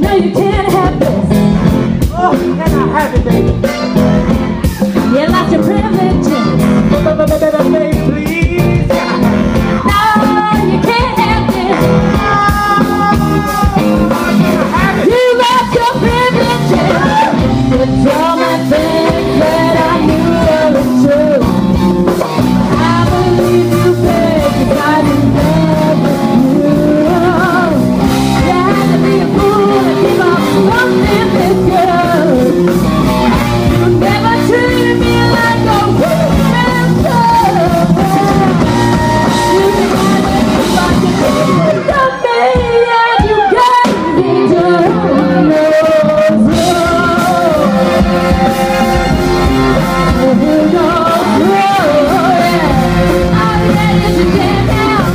No, you can't have this. Oh, can I have it, baby? You lost your privileges. Baby, please. No, you can't have this. Can I have it? You lost your privileges. It's all my things that I knew were true. I believe you paid because I didn't love you. You had to be a fool to give up something this good. You never treated me like a woman should. You decided to find the truth of me, and you gave me to who knows who. Who knows who, yeah. I'll let you get down.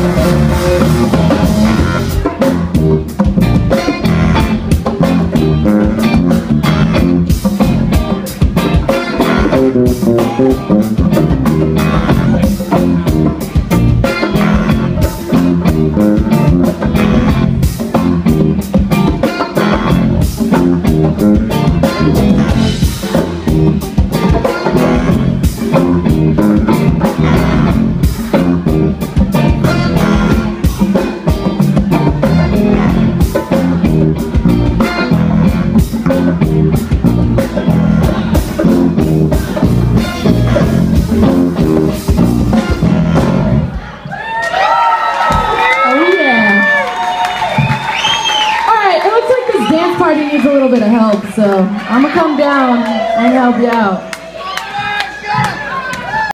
Party needs a little bit of help, so I'm gonna come down and help you out.